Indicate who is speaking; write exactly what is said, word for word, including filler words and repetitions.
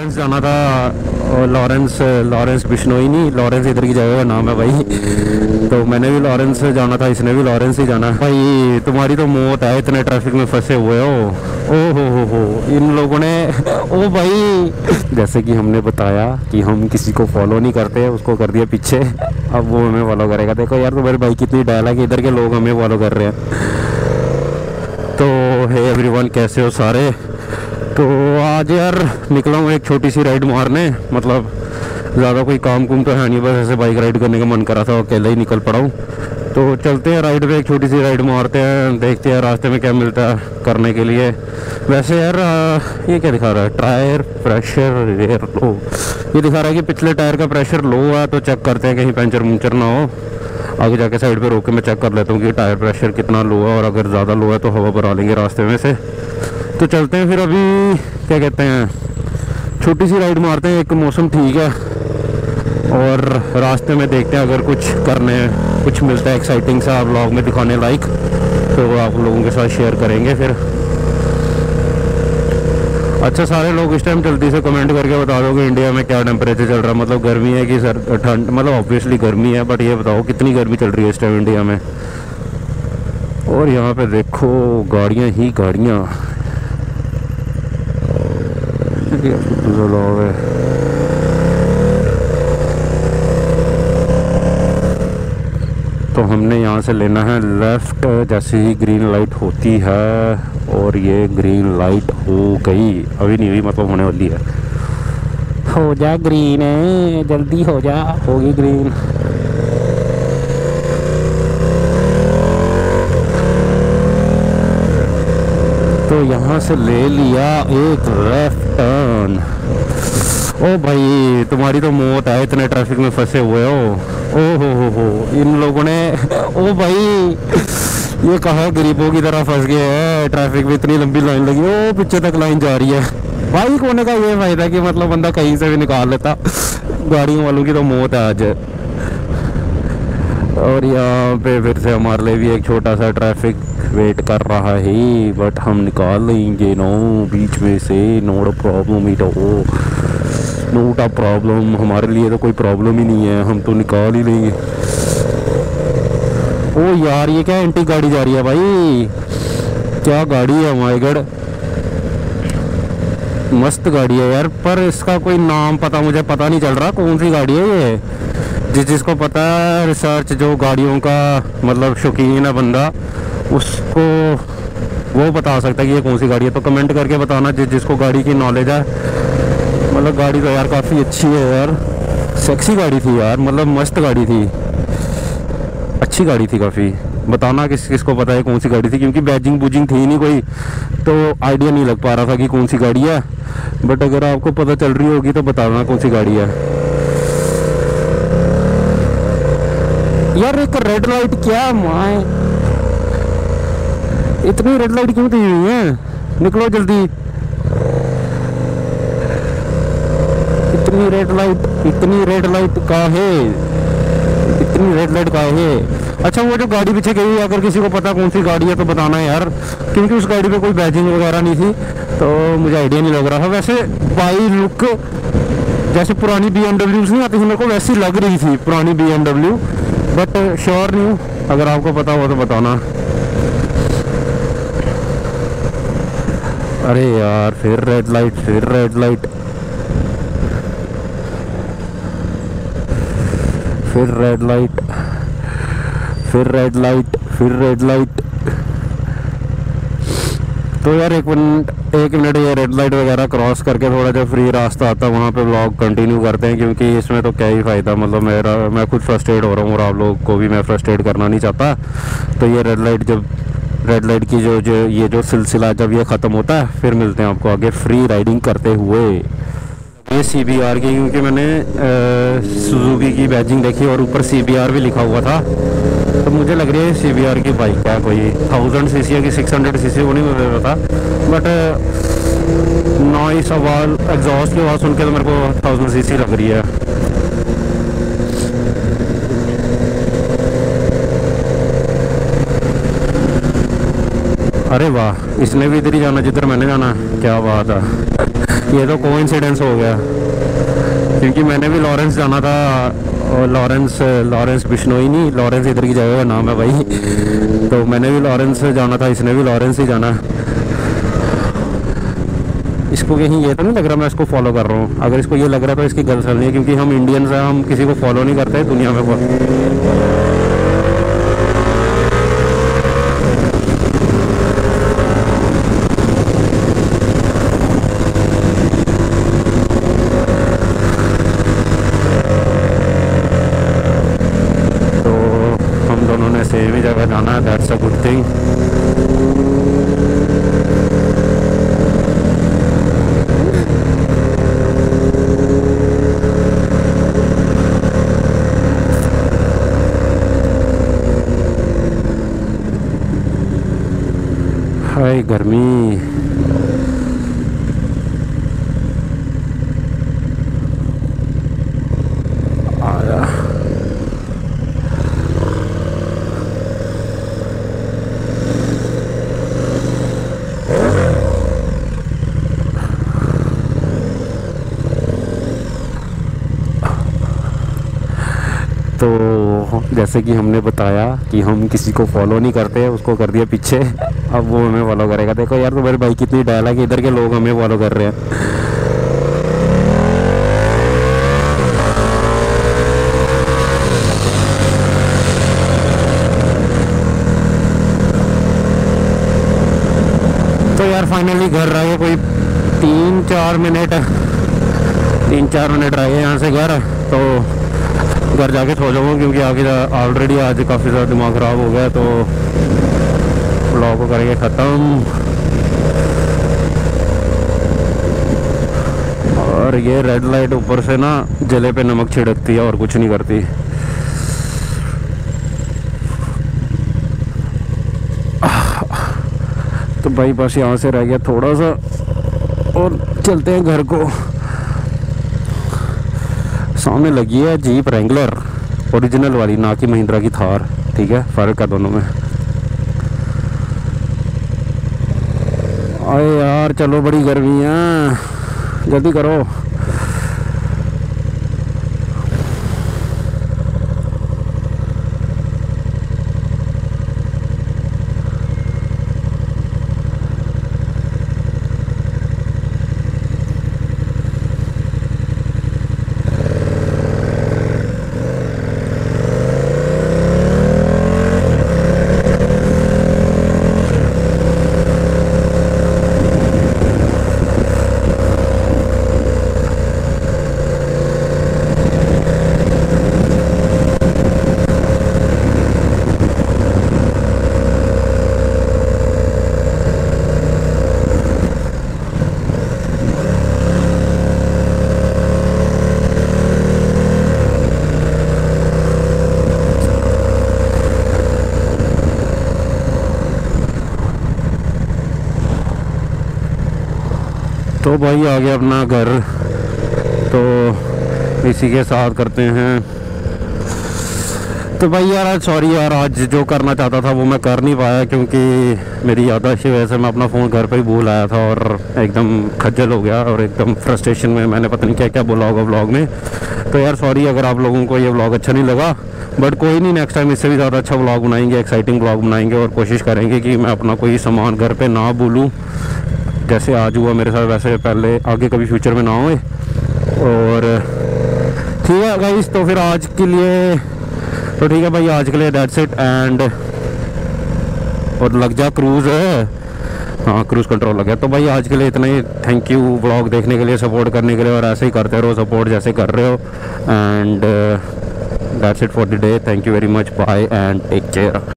Speaker 1: Lawrence जाना था। और लॉरेंस लॉरेंस बिश्नोई नहीं, लॉरेंस इधर की जगह का नाम है भाई। तो मैंने भी लॉरेंस जाना था, इसने भी लॉरेंस ही जाना। भाई तुम्हारी तो मौत है, इतने ट्रैफिक में फंसे हुए हो। ओ हो हो हो इन लोगों ने, ओ भाई जैसे कि हमने बताया कि हम किसी को फॉलो नहीं करते, उसको कर दिया पीछे, अब वो हमें फॉलो करेगा। देखो यार तुम्हारी बाइक कितनी डायलॉग है कि इधर के लोग हमें फॉलो कर रहे हैं। तो हे एवरीवन, कैसे हो सारे। तो आज यार निकला हूँ एक छोटी सी राइड मारने, मतलब ज़्यादा कोई काम कुम तो है नहीं, बस ऐसे बाइक राइड करने का मन करा था, अकेला ही निकल पड़ा हूँ। तो चलते हैं राइड पे, एक छोटी सी राइड मारते हैं, देखते हैं रास्ते में क्या मिलता है करने के लिए। वैसे यार ये क्या दिखा रहा है, टायर प्रेशर एयर लो, ये दिखा रहा है कि पिछले टायर का प्रेशर लो है। तो चेक करते हैं कहीं पंचर मुंचर ना हो। आगे जाके साइड पे रोक के मैं चेक कर लेता हूँ कि टायर प्रेशर कितना लो है, और अगर ज़्यादा लो है तो हवा भरा लेंगे रास्ते में से। तो चलते हैं फिर, अभी क्या कहते हैं, छोटी सी राइड मारते हैं। एक मौसम ठीक है और रास्ते में देखते हैं अगर कुछ करने कुछ मिलता है एक्साइटिंग सा व्लॉग में दिखाने लायक, तो आप लोगों के साथ शेयर करेंगे फिर। अच्छा, सारे लोग इस टाइम जल्दी से कमेंट करके बता दो कि इंडिया में क्या टेम्परेचर चल रहा है, मतलब गर्मी है कि सर ठंड, मतलब ऑब्वियसली गर्मी है, बट ये बताओ कितनी गर्मी चल रही है इस टाइम इंडिया में। और यहाँ पे देखो गाड़ियाँ ही गाड़ियाँ। तो हमने यहाँ से लेना है लेफ़्ट जैसे ही ग्रीन लाइट होती है, और ये ग्रीन लाइट हो गई, अभी नहीं हुई, मतलब होने वाली है। हो जा ग्रीन है, जल्दी हो जा, होगी ग्रीन। तो यहाँ से ले लिया एक लेफ्ट टर्न। ओ भाई तुम्हारी तो मौत है, इतने ट्रैफिक में फंसे हुए हो। ओ हो हो हो इन लोगों ने, ओ भाई ये कहाँ गरीबों की तरह फंस गए हैं, ट्रैफिक में इतनी लंबी लाइन लगी, ओ पीछे तक लाइन जा रही है। बाइक होने का ये फायदा कि मतलब बंदा कहीं से भी निकाल लेता, गाड़ियों वालों की तो मौत है आज। और यहाँ पे फिर से हमारे लिए भी एक छोटा सा ट्रैफिक वेट कर रहा है, बट हम निकाल लेंगे नो बीच में से, नोट प्रॉब्लम इट हो, नोट अ प्रॉब्लम, हमारे लिए तो कोई प्रॉब्लम ही नहीं है, हम तो निकाल ही लेंगे। ओ यार ये क्या एंटी गाड़ी जा रही है भाई, क्या गाड़ी है, माय गॉड मस्त गाड़ी है यार, पर इसका कोई नाम पता मुझे पता नहीं चल रहा कौन सी गाड़ी है ये। जिस जिसको पता है रिसर्च, जो गाड़ियों का मतलब शौकीन है बंदा, उसको वो बता सकता है कि ये कौन सी गाड़ी है, तो कमेंट करके बताना जिस जिसको गाड़ी की नॉलेज है। मतलब गाड़ी तो यार काफ़ी अच्छी है यार, सेक्सी गाड़ी थी यार, मतलब मस्त गाड़ी थी, अच्छी गाड़ी थी काफ़ी। बताना किस किस को पता है कौन सी गाड़ी थी, क्योंकि बैजिंग बूजिंग थी नहीं कोई, तो आइडिया नहीं लग पा रहा था कि कौन सी गाड़ी है। बट अगर आपको पता चल रही होगी तो बताना कौन सी गाड़ी है। यार एक रेड लाइट, क्या माए इतनी रेड लाइट क्यों दी हुई है, निकलो जल्दी। इतनी रेड लाइट, इतनी रेड लाइट का है, इतनी रेड लाइट का है। अच्छा वो जो गाड़ी पीछे गई है, अगर किसी को पता कौन सी गाड़ी है तो बताना यार, क्योंकि उस गाड़ी पे कोई बैजिंग वगैरह नहीं थी, तो मुझे आइडिया नहीं लग रहा था। वैसे बाई लुक जैसे पुरानी बी एम डब्ल्यूज नहीं आती थी, मेरे को वैसी लग रही थी पुरानी B M W, but sure नहीं हूँ, अगर आपको पता हो तो बताना। अरे यार फिर रेड लाइट, फिर रेड लाइट, फिर रेड लाइट, फिर रेड लाइट, फिर रेड लाइट। तो यार एक मिनट एक मिनट ये रेड लाइट वगैरह क्रॉस करके थोड़ा जो फ्री रास्ता आता है वहाँ पे व्लॉग कंटिन्यू करते हैं, क्योंकि इसमें तो क्या ही फ़ायदा, मतलब मेरा मैं खुद फ्रस्ट्रेट हो रहा हूँ और आप लोगों को भी मैं फ्रस्ट्रेट करना नहीं चाहता। तो ये रेड लाइट जब रेड लाइट की जो जो ये जो सिलसिला जब ये ख़त्म होता है, फिर मिलते हैं आपको आगे फ्री राइडिंग करते हुए। ये सी बी आर की, क्योंकि मैंने सुजुकी की बैजिंग देखी और ऊपर सी बी आर भी लिखा हुआ था, तो मुझे लग रही है सी बी आर की बाइक है, कोई थाउजेंड सी सी है कि सिक्स हंड्रेड सी सी, वो नहीं मुझे पता, बट नॉइस आवाज़ एग्जॉस्ट की आवाज़ सुन के तो मेरे को थाउजेंड सी सी लग रही है। अरे वाह, इसने भी इधर ही जाना जिधर मैंने जाना। क्या बात है, ये तो कोइंसिडेंस हो गया, क्योंकि मैंने भी लॉरेंस जाना था। और लॉरेंस लॉरेंस बिश्नोई नहीं, लॉरेंस इधर की जगह का नाम है भाई। तो मैंने भी लॉरेंस जाना था, इसने भी लॉरेंस ही जाना। इसको कहीं ये तो नहीं लग रहा मैं इसको फॉलो कर रहा हूँ? अगर इसको ये लग रहा है तो इसकी गलत नहीं है, क्योंकि हम इंडियंस हैं, हम किसी को फॉलो नहीं करते दुनिया में। तो हम दोनों ने सेम ही जगह जाना है, दैट्स अ गुड थिंग। हाय गर्मी। आया। तो जैसे कि हमने बताया कि हम किसी को फॉलो नहीं करते, उसको कर दिया पीछे, अब वो हमें फॉलो करेगा। देखो यार तुम्हारी बाइक कितनी डायल है कि इधर के लोग हमें फॉलो कर रहे हैं। तो यार फाइनली घर रह गए, कोई तीन चार मिनट तीन चार मिनट रह गए यहाँ से घर। तो घर जाके सो जाऊँगा, क्योंकि आगे ऑलरेडी आज काफ़ी ज़्यादा दिमाग ख़राब हो गया। तो ब्लॉग को करेंगे ख़त्म। और ये रेड लाइट ऊपर से ना जले पे नमक छिड़कती है और कुछ नहीं करती। तो भाई बस यहाँ से रह गया थोड़ा सा और चलते हैं घर को। सामने लगी है जीप रेंगलर, ओरिजिनल वाली, ना कि महिंद्रा की थार। ठीक है, फ़र्क है दोनों में। अरे यार चलो, बड़ी गर्मी है, जल्दी करो। तो भाई आ गया अपना घर। तो इसी के साथ करते हैं। तो भाई यार आज सॉरी यार, आज जो करना चाहता था वो मैं कर नहीं पाया, क्योंकि मेरी याददाश्त की वजह से मैं अपना फ़ोन घर पे ही भूल आया था और एकदम खज्जल हो गया और एकदम फ्रस्ट्रेशन में मैंने पता नहीं क्या क्या बोला होगा व्लॉग में। तो यार सॉरी अगर आप लोगों को ये व्लॉग अच्छा नहीं लगा, बट कोई नहीं, नेक्स्ट टाइम इससे भी ज़्यादा अच्छा व्लॉग बनाएंगे, एक्साइटिंग व्लॉग बनाएंगे और कोशिश करेंगे कि मैं अपना कोई सामान घर पर ना भूलूँ। जैसे आज हुआ मेरे साथ, वैसे पहले आगे कभी फ्यूचर में ना होए। और ठीक है गाइस, तो फिर आज के लिए तो ठीक है भाई, आज के लिए दैट्स इट। एंड और लग जा क्रूज़ है, हाँ क्रूज़ कंट्रोल लग गया। तो भाई आज के लिए इतना ही। थैंक यू व्लॉग देखने के लिए, सपोर्ट करने के लिए, और ऐसे ही करते रहो सपोर्ट जैसे कर रहे हो। And that's it for the day. Thank you very much, bye and take care.